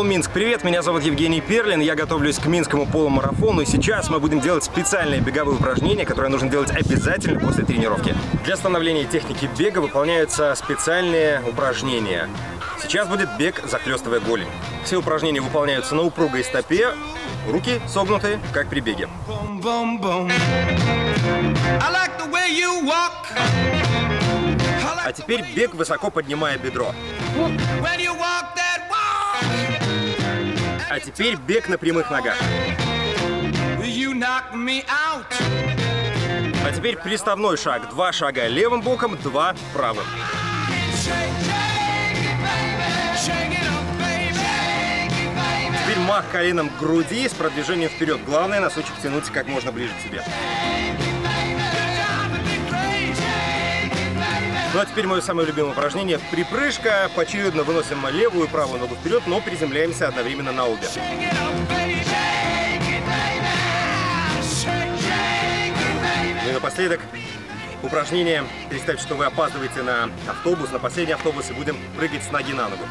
Минск, привет, меня зовут Евгений Перлин, я готовлюсь к Минскому полумарафону, и сейчас мы будем делать специальные беговые упражнения, которые нужно делать обязательно после тренировки. Для становления техники бега выполняются специальные упражнения. Сейчас будет бег, захлестывая голень. Все упражнения выполняются на упругой стопе, руки согнуты, как при беге. А теперь бег, высоко поднимая бедро. А теперь бег на прямых ногах. А теперь приставной шаг. 2 шага левым боком, 2 правым. Теперь мах коленом к груди с продвижением вперед. Главное, носочек тянуть как можно ближе к себе. Ну а теперь мое самое любимое упражнение – припрыжка. Поочередно выносим левую и правую ногу вперед, но приземляемся одновременно на обе. Ну и напоследок упражнение. Представьте, что вы опаздываете на автобус, на последний автобус, и будем прыгать с ноги на ногу.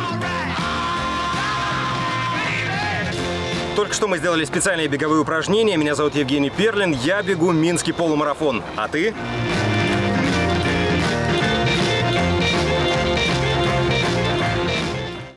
Только что мы сделали специальные беговые упражнения. Меня зовут Евгений Перлин. Я бегу Минский полумарафон. А ты?